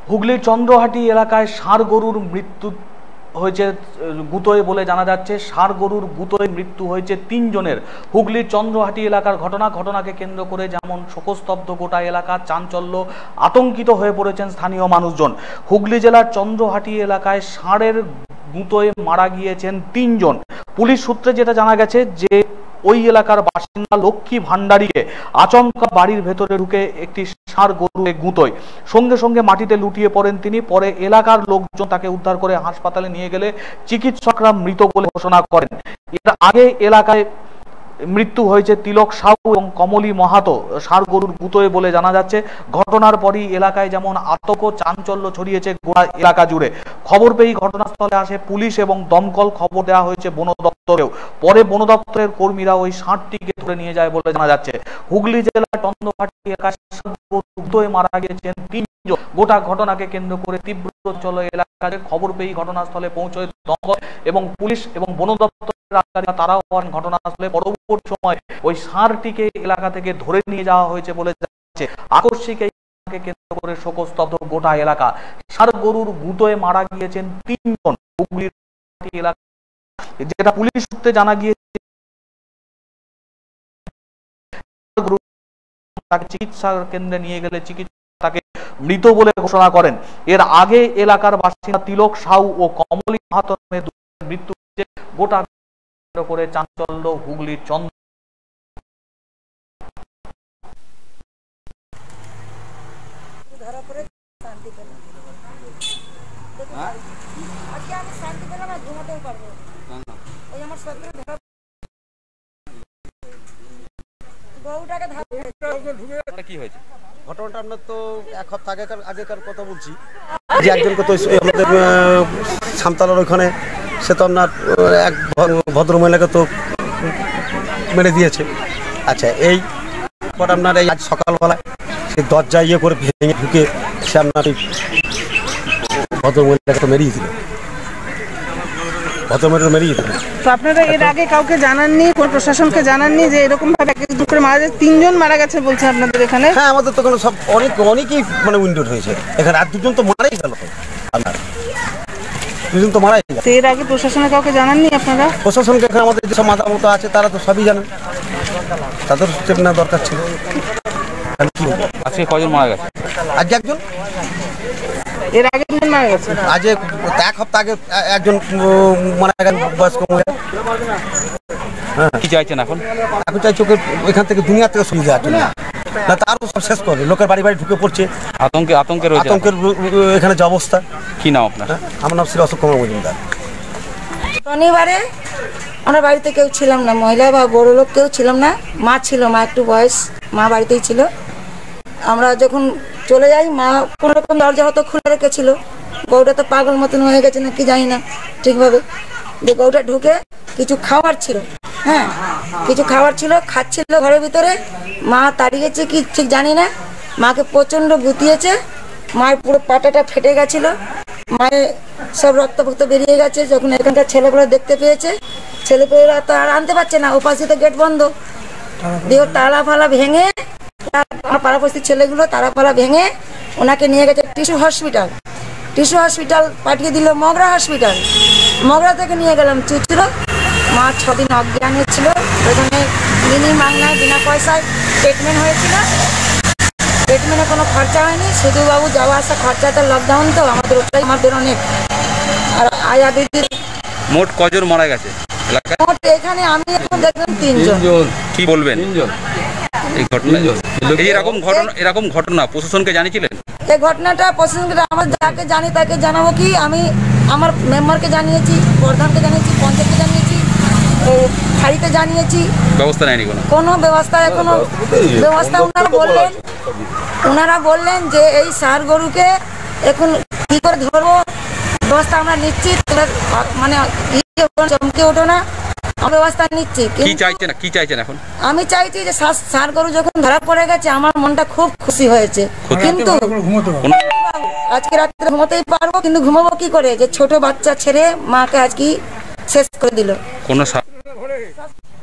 হুগলির চন্দ্রহাটি এলাকায় ষাঁড় গরুর মৃত্যু হয়েছে গুতোয় বলে জানা যাচ্ছে। ষাঁড় গরুর গুতোয় মৃত্যু হয়েছে 3 জনের। হুগলির চন্দ্রহাটি এলাকার ঘটনাকে কেন্দ্র করে যেমন শোকস্তব্ধ গোটা এলাকা, চাঞ্চল্য, আতঙ্কিত হয়ে পড়েছেন স্থানীয় মানুষজন। হুগলি জেলার চন্দ্রহাটি এলাকায় ষাঁড়ের গুতোয় মারা গিয়েছেন 3 জন। পুলিশ সূত্রে যেটা জানা গেছে যে ওই এলাকার বাসিন্দা লক্ষ্মী ভান্ডারীকে আচমকা বাড়ির ভেতরে ঢুকে একটি ষাঁড় গরুকে গুঁতোয়, সঙ্গে সঙ্গে মাটিতে লুটিয়ে পড়েন তিনি। পরে এলাকার লোকজন তাকে উদ্ধার করে হাসপাতালে নিয়ে গেলে চিকিৎসকরা মৃত বলে ঘোষণা করেন। এর আগে এলাকায় মৃত্যু হয়েছে তিলক সাউ এবং কমলী মাহাতো ষাঁড় গরুর গুঁতোয় বলে জানা যাচ্ছে। ঘটনার পরই এলাকায় যেমন আতঙ্ক, চাঞ্চল্য ছড়িয়েছে গোটা এলাকা জুড়ে। খবর পেয়েই ঘটনাস্থলে আসে পুলিশ এবং দমকল। খবর দেওয়া হয়েছে বন দপ্তরেও। পরে বন দপ্তরের কর্মীরা ওই ষাঁড়টিকে ধরে নিয়ে যায় বলে জানা যাচ্ছে। হুগলি জেলার চন্দ্রহাটি এলাকায় গুঁতোয় মারা গেছেন 3 জন। গোটা ঘটনাকে কেন্দ্র করে তীব্র চলো এলাকায়। খবর পেয়েই ঘটনাস্থলে পৌঁছয় দমকল এবং পুলিশ এবং বন দপ্তর। তারাও ঘটনাস্থলে পরবর্তী সময় ওই ষাঁড়টিকে এলাকা থেকে ধরে নিয়ে যাওয়া হয়েছে বলে জানাচ্ছে। আকস্মিক এই কেন্দ্র করে শোকস্তব্ধ গোটা এলাকা। ষাঁড় গরুর গুঁতোয় মারা গিয়েছেন 3 জন। হুগলির এলাকা যেটা পুলিশ সূত্রে জানা গিয়েছে, তাকে চিকিৎসা কেন্দ্রে নিয়ে গেলে চিকিৎসক তাকে মৃত বলে ঘোষণা করেন। এর আগে এলাকার বাসিন্দা তিলক সাউ ও কমলী মাহাতো নামে মৃত্যু হয়েছে। গোটা করে চাঞ্চল্য হুগলির চন্দ্র। কি হয়েছে ঘটনাটা? আমরা তো 1 সপ্তাহ আগেকার কথা বলছি যে একজনকে তো আমাদের সামতলার ওইখানে সে তো আপনার এক ভদ্রমহিলাকে তো মেরে দিয়েছে। আচ্ছা, এই পর আপনার এই আজ সকালবেলায় সে দরজা ইয়ে করে ভেঙে ঢুকে সে আপনার ভদ্রমহিলাকে তো মেরিয়ে দিল। তো আপনারা এর আগে কাউকে জানাননি, কোন প্রশাসনকে জানাননি যে এরকম ভাবে করে মারা যায়? 3 জন মারা গেছে বলছে আপনাদের এখানে? হ্যাঁ, আমাদের তো সব অনেকেই মানে উইন্ডোড হয়েছে এখানে। আর 2 জন তো মারাই গেল। আপনার 2 জন তো মারাই গেল। এর আগে প্রশাসনে কাউকে জানাননি আপনারা? প্রশাসনকে এখানে আমাদের যেসব মাথা মতো আছে তারা তো সবই জানেন, তাদের স্টেপ নেওয়া দরকার ছিল। আজকে কজন মারা গেছে? আজকে একজন। এর আগে 2 জন মারা গেছে। আজ 1 সপ্তাহ আগে একজন মারা গেছেন, বয়স্ক মহিলা। কি চাইছেন এখন? এখন চাইছি ওকে ওইখান থেকে দুনিয়া থেকে সরিয়ে দেওয়ার জন্য। না তারও সব শেষ করে লোকের বাড়ি ঢুকে পড়ছে। আতঙ্কের এখানে যে অবস্থা। কি নাম আপনার? আমার নাম শ্রী অশোক কুমার মজুমদার। শনিবারে আমরা বাড়িতে কেউ ছিলাম না, মহিলা বা বড় লোক কেউ ছিলাম না। মা ছিল, মা একটু বয়স, মা বাড়িতেই ছিল। আমরা যখন চলে যাই, মা কোনো রকম দরজা হয়তো খুলে রেখেছিল। গরুটা তো পাগল মতন হয়ে গেছে না কি জানি না ঠিকভাবে। যে গরুটা ঢুকে কিছু খাবার ছিল, হ্যাঁ কিছু খাবার ছিল, খাচ্ছিল ঘরের ভিতরে। মা তাড়িয়েছে কি ঠিক জানি না, মাকে প্রচণ্ড গুতিয়েছে। মায়ের পুরো পাটাটা ফেটে গেছিল, মায়ের সব রক্ত ফক্ত বেরিয়ে গেছে। যখন এখানকার ছেলেগুলো দেখতে পেয়েছে, ছেলেপেলেরা তো আর আনতে পারছে না, ওপাশে তো গেট বন্ধ। দিয়ে তালা ফালা ভেঙে, পাড়াপড়শির ছেলেগুলো তালা ফালা ভেঙে ওনাকে নিয়ে গেছে টিস্যু হসপিটাল পাঠিয়ে দিল মগরা হসপিটাল। মগরা থেকে নিয়ে গেলাম চুচুড়ো। মা 6 দিন অজ্ঞান হয়েছিল। ওখানে মাংনায় বিনা পয়সায় ট্রিটমেন্ট হয়েছিল। ট্রিটমেন্টে কোনো খরচা হয়নি, শুধু বাবু যাওয়া আসা খরচা। তো লকডাউন তো আমাদের ওটাই আমাদের অনেক। আর আয়া দিদির মোট কজন মারা গেছে এলাকায়? মোট এখানে আমি এখন দেখলাম 3 জন। কি বলবেন এই ঘটনা? এরকম ঘটনা প্রশাসনকে জানিয়েছিলেন? এই ঘটনাটা প্রশাসনকে আমরা যাকে জানি তাকে জানাবো কি? আমি আমার মেম্বারকে জানিয়েছি, প্রধানকে জানিয়েছি, পঞ্চায়েতকে জানিয়েছি, ফাঁড়িতে জানিয়েছি। ব্যবস্থা নেয়নি কোনো ব্যবস্থা এখনো ব্যবস্থা। ওনারা বললেন যে এই ষাঁড় গরুকে এখন কি করে ধরবো ব্যবস্থা আমরা নিচ্ছি। মানে চমকে ওঠো না, ব্যবস্থা নিচ্ছি। কি চাইছেন এখন? আমি চাইছি যে ষাঁড় গরু যখন ধরা পড়ে গেছে আমার মনটা খুব খুশি হয়েছে, কিন্তু আজকে রাত্রে ঘুমোতেই পারবো, কিন্তু ঘুমাবো কি করে? যে ছোট বাচ্চা ছেড়ে মাকে আজকে শেষ করে দিল।